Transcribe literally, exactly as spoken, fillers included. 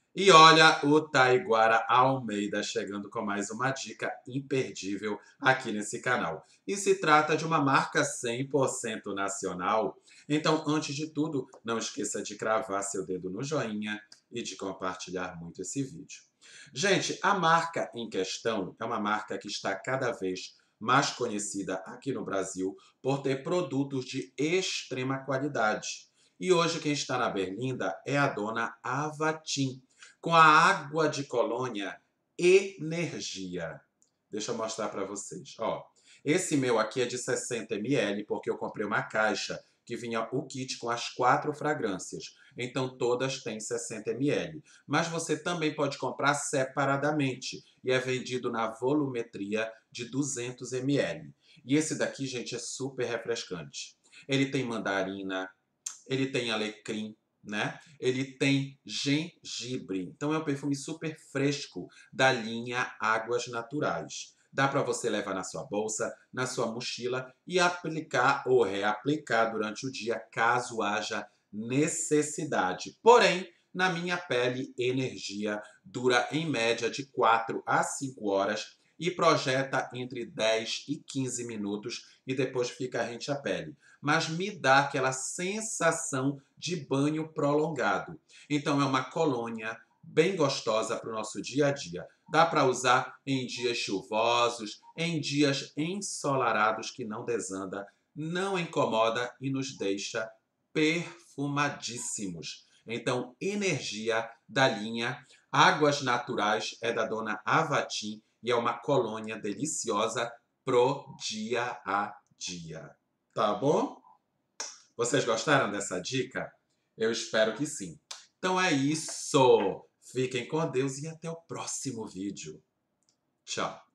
E olha o Taiguara Almeida chegando com mais uma dica imperdível aqui nesse canal. E se trata de uma marca cem por cento nacional. Então, antes de tudo, não esqueça de cravar seu dedo no joinha e de compartilhar muito esse vídeo. Gente, a marca em questão é uma marca que está cada vez mais conhecida aqui no Brasil por ter produtos de extrema qualidade. E hoje quem está na berlinda é a dona Avatim, com a água de colônia Energia. Deixa eu mostrar para vocês. Ó, esse meu aqui é de sessenta mililitros, porque eu comprei uma caixa que vinha o kit com as quatro fragrâncias. Então, todas têm sessenta mililitros. Mas você também pode comprar separadamente. E é vendido na volumetria de duzentos mililitros. E esse daqui, gente, é super refrescante. Ele tem mandarina, ele tem alecrim, né? Ele tem gengibre. Então é um perfume super fresco da linha Águas Naturais. Dá para você levar na sua bolsa, na sua mochila e aplicar ou reaplicar durante o dia, caso haja necessidade. Porém, na minha pele, energia dura em média de quatro a cinco horas e projeta entre dez e quinze minutos e depois fica rente à pele. Mas me dá aquela sensação de banho prolongado. Então é uma colônia bem gostosa para o nosso dia a dia. Dá para usar em dias chuvosos, em dias ensolarados que não desanda, não incomoda e nos deixa perfumadíssimos. Então, energia da linha Águas Naturais é da dona Avatim e é uma colônia deliciosa pro dia a dia. Tá bom? Vocês gostaram dessa dica? Eu espero que sim. Então é isso. Fiquem com Deus e até o próximo vídeo. Tchau.